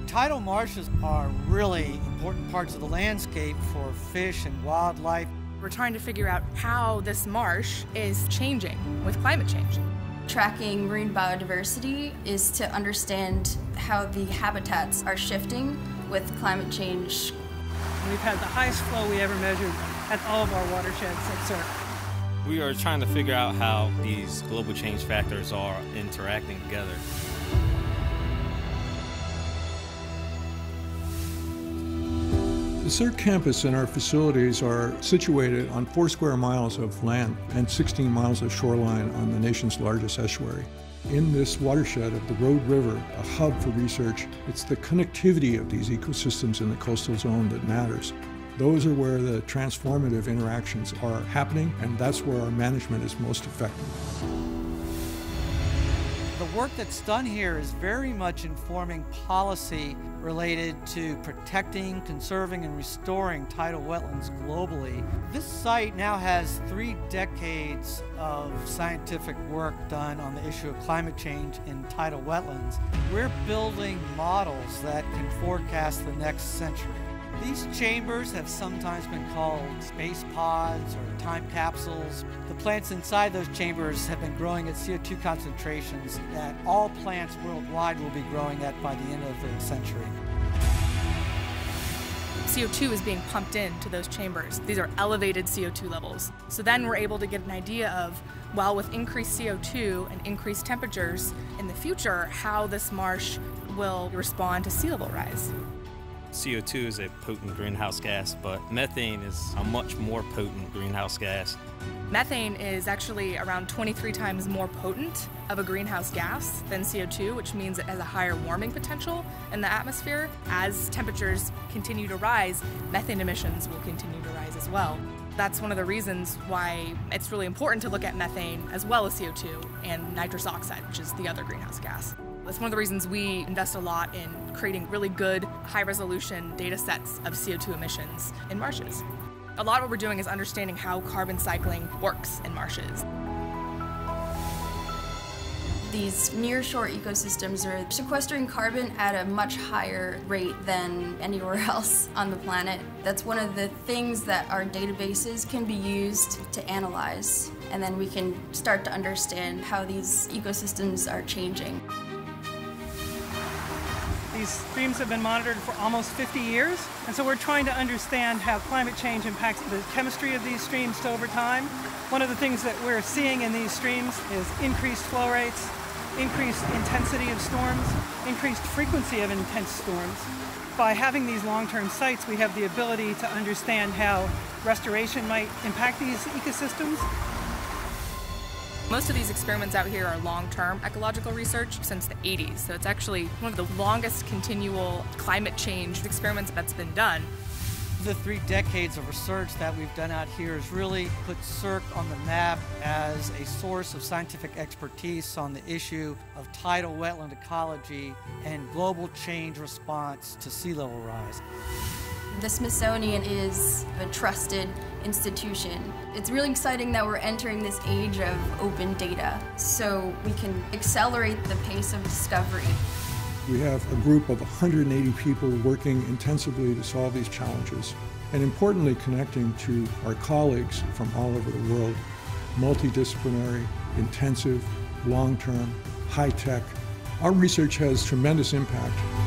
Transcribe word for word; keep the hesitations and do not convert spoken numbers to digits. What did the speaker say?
Tidal marshes are really important parts of the landscape for fish and wildlife. We're trying to figure out how this marsh is changing with climate change. Tracking marine biodiversity is to understand how the habitats are shifting with climate change. We've had the highest flow we ever measured at all of our watersheds at S E R C. We are trying to figure out how these global change factors are interacting together. The S E R C campus and our facilities are situated on four square miles of land and sixteen miles of shoreline on the nation's largest estuary. In this watershed of the Road River, a hub for research, it's the connectivity of these ecosystems in the coastal zone that matters. Those are where the transformative interactions are happening, and that's where our management is most effective. The work that's done here is very much informing policy related to protecting, conserving, and restoring tidal wetlands globally. This site now has three decades of scientific work done on the issue of climate change in tidal wetlands. We're building models that can forecast the next century. These chambers have sometimes been called space pods or time capsules. The plants inside those chambers have been growing at C O two concentrations that all plants worldwide will be growing at by the end of the century. C O two is being pumped into those chambers. These are elevated C O two levels. So then we're able to get an idea of, well, with increased C O two and increased temperatures in the future, how this marsh will respond to sea level rise. C O two is a potent greenhouse gas, but methane is a much more potent greenhouse gas. Methane is actually around twenty-three times more potent of a greenhouse gas than C O two, which means it has a higher warming potential in the atmosphere. As temperatures continue to rise, methane emissions will continue to rise as well. That's one of the reasons why it's really important to look at methane as well as C O two and nitrous oxide, which is the other greenhouse gas. That's one of the reasons we invest a lot in creating really good, high-resolution data sets of C O two emissions in marshes. A lot of what we're doing is understanding how carbon cycling works in marshes. These nearshore ecosystems are sequestering carbon at a much higher rate than anywhere else on the planet. That's one of the things that our databases can be used to analyze, and then we can start to understand how these ecosystems are changing. These streams have been monitored for almost fifty years, and so we're trying to understand how climate change impacts the chemistry of these streams over time. One of the things that we're seeing in these streams is increased flow rates, increased intensity of storms, increased frequency of intense storms. By having these long-term sites, we have the ability to understand how restoration might impact these ecosystems. Most of these experiments out here are long-term ecological research since the eighties, so it's actually one of the longest continual climate change experiments that's been done. The three decades of research that we've done out here has really put S E R C on the map as a source of scientific expertise on the issue of tidal wetland ecology and global change response to sea level rise. The Smithsonian is a trusted institution. It's really exciting that we're entering this age of open data, so we can accelerate the pace of discovery. We have a group of one hundred eighty people working intensively to solve these challenges, and importantly connecting to our colleagues from all over the world. Multidisciplinary, intensive, long-term, high-tech. Our research has tremendous impact